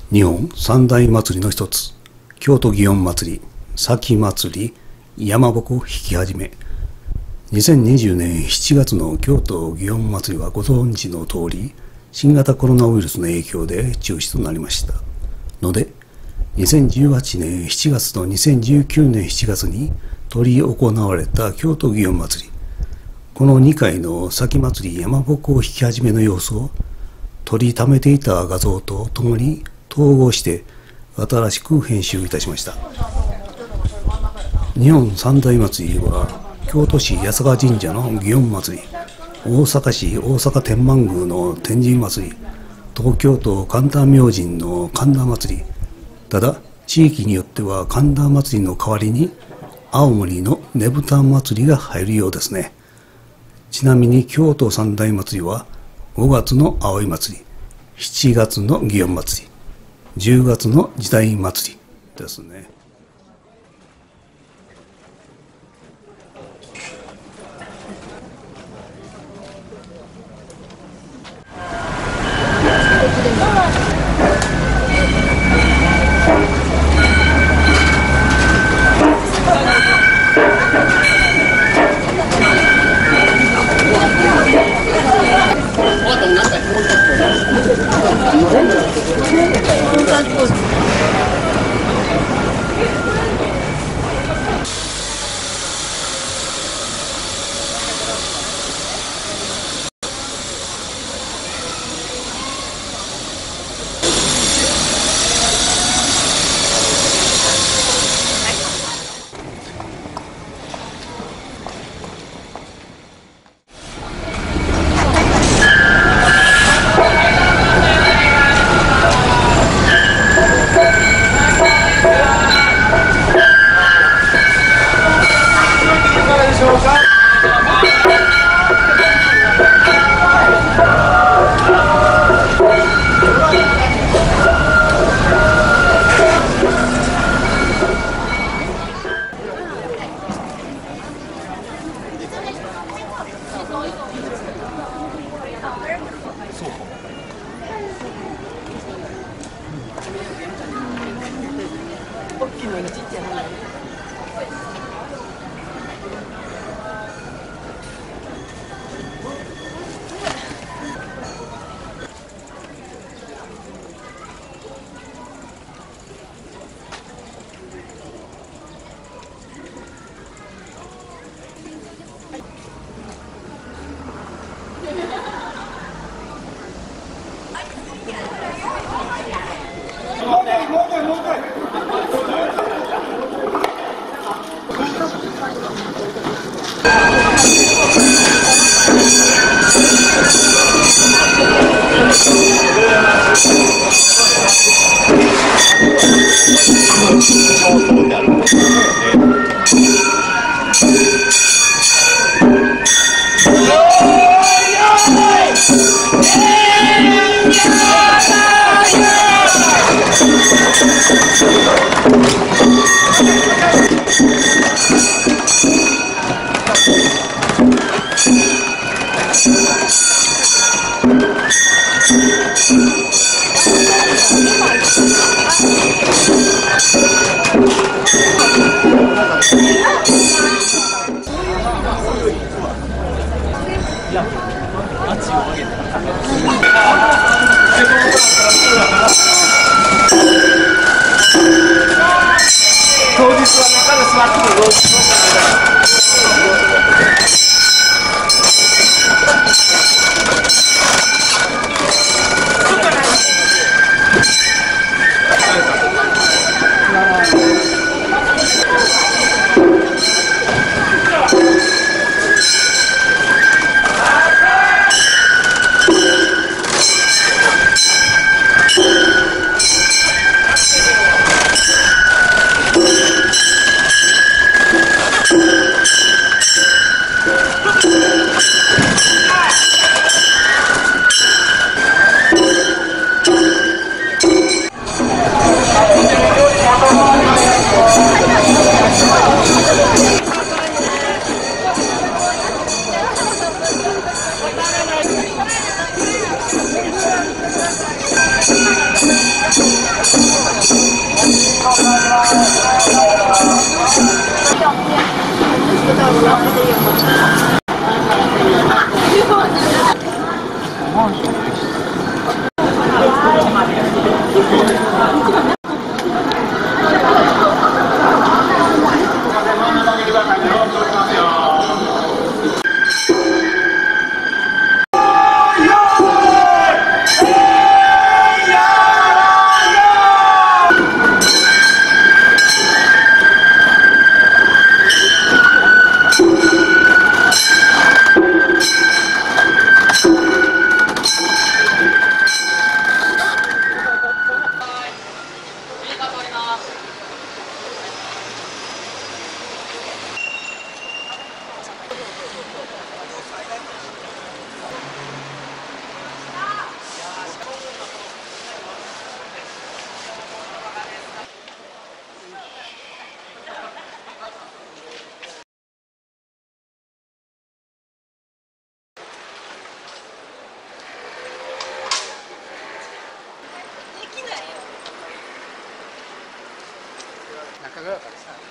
日本三大祭りの一つ、京都祇園祭り、前祭り、山鉾引き始め。2020年7月の京都祇園祭りはご存知の通り、新型コロナウイルスの影響で中止となりました。ので、2018年7月と2019年7月に執り行われた京都祇園祭り、この2回の前祭り山鉾引き始めの様子を取りためていた画像とともに統合して新しく編集いたしました。日本三大祭りは京都市八坂神社の祇園祭り、大阪市大阪天満宮の天神祭り、東京都神田明神の神田祭り。ただ地域によっては神田祭りの代わりに青森のねぶた祭りが入るようですね。ちなみに京都三大祭りは5月の葵祭り、7月の祇園祭り、10月の時代祭りですね。 you 中川からさ。